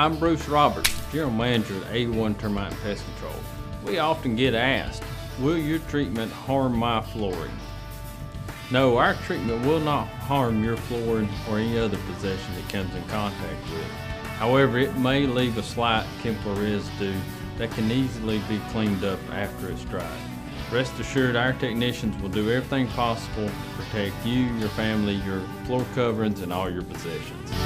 Hi, I'm Bruce Roberts, General Manager at A1 Termite and Pest Control. We often get asked, will your treatment harm my flooring? No, our treatment will not harm your flooring or any other possession it comes in contact with. However, it may leave a slight chemical residue that can easily be cleaned up after it's dried. Rest assured, our technicians will do everything possible to protect you, your family, your floor coverings, and all your possessions.